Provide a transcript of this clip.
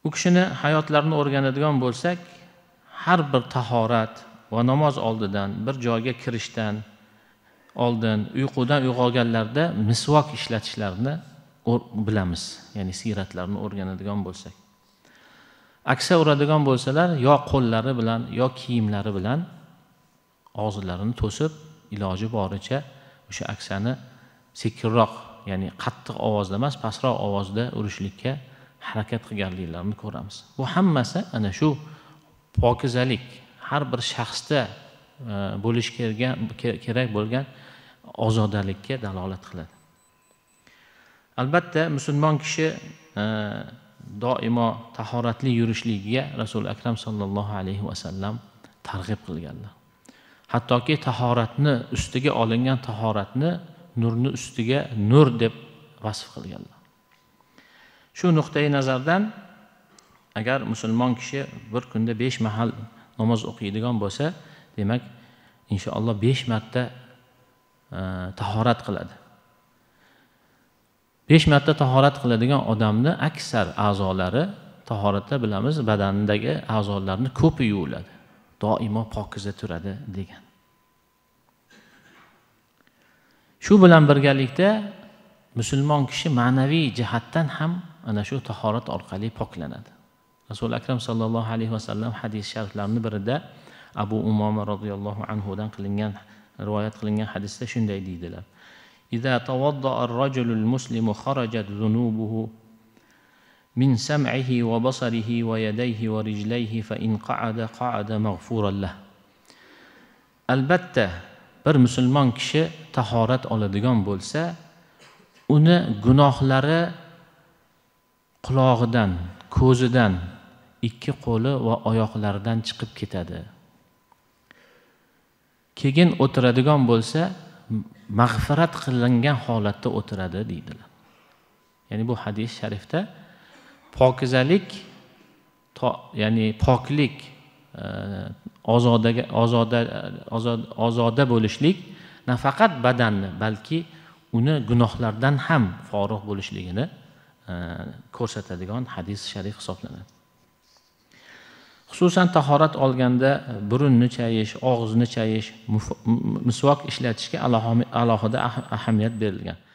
u kishini hayotlarini o'rganadigan bo'lsak, har bir tahorat va namoz oldidan, bir joyga kirishdan oldin, uyqudan uyg'onganlarda misvok ishlatishlarini bilamiz. Ya'ni siyratlarini o'rganadigan bo'lsak. Aksa uradigan bo'lsalar, yo qo'llari bilan, yo kiyimlari bilan og'izlarini to'sib, iloji boricha o'sha aksani sekinroq, ya'ni qattiq ovozda emas, pastroq ovozda urishlikka harakat qilganliklarini ko'ramiz. Bu hammasi ana shu pokizalik, har bir shaxsda bo'lish kerak bo'lgan ozodalikka dalolat qiladi. Albatta, musulmon kishi doimo tahoratli yurishligiga Rasul akram sallallohu alayhi va sallam targ'ib qilganlar. Hattoki tahoratni ustiga olingan tahoratni nurni ustiga nur deb vasf qilganlar. Shu nuqtai nazardan agar musulmon kishi bir kunda 5 mahal namoz o'qiydigan bo'lsa, demak inshaalloh 5 marta tahorat qiladi. 5 marta tahorat qiladigan odamni aksar a'zolari, tahoratda bilamiz, badanidagi a'zolarni ko'pi yuviladi. Doimo pokiza turadi degan. Shu bilan birgalikda musulmon kishi ma'naviy jihatdan ham ana shu tahorat orqali poklanadi. Rasul akram sallallohu alayhi va sallam hadis shariflarining birida Abu Umoma radhiyallohu anhu dan rivoyat qilingan hadisda shunday deydilar: "Iza tawadda'a ar-rajulu al-muslimu kharajat dhunubuhu min sam'ihi wa basarihi wa yadayhi wa rijlayhi fa in qa'ada maghfuran lah." Albatta bir musulmon kishi tahorat oladigan bo'lsa, uni gunohlari qulog'idan, ko'zidan, ikki qo'li va oyoqlaridan chiqib ketadi. Keyin o'tiradigan bo'lsa, mag'firat qilingan holatda o'tiradi deydilar. Ya'ni bu hadis sharifda pokizalik, ya'ni poklik, ozoda bo'lishlik nafaqat badanni, balki uni gunohlardan ham forig' bo'lishligini ko'rsatadigan hadis sharif hisoblanadi. Xususan tahorat olganda burunni chayish, og'izni chayish, misvok ishlatishga alohida ahamiyat berilgan.